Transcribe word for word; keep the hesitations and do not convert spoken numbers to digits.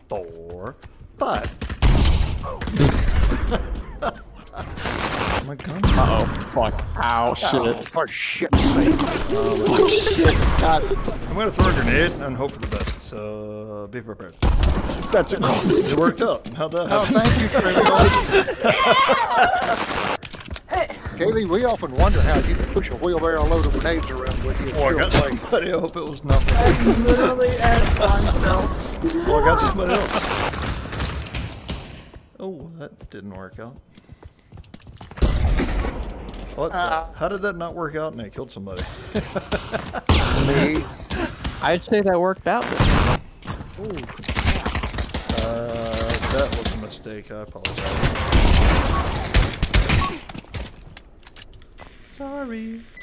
four, five. My gun. Uh oh. Fuck. Ow. Shit. Oh, for shit's sake. Um, Fuck shit. God. I'm gonna throw a grenade and hope for the best. So be prepared. That's it. It worked out. How'd that Oh, happen? thank you, Triv. Kaylee, we often wonder how you can push a wheelbarrow load of grenades around with you. Oh, I got Still somebody. I hope it was not me. That's literally as myself. Oh, I got somebody else. Oh, that didn't work out. What? Uh, How did that not work out and I killed somebody? me. I'd say that worked out. Ooh. Uh, that was a mistake. I apologize. Sorry.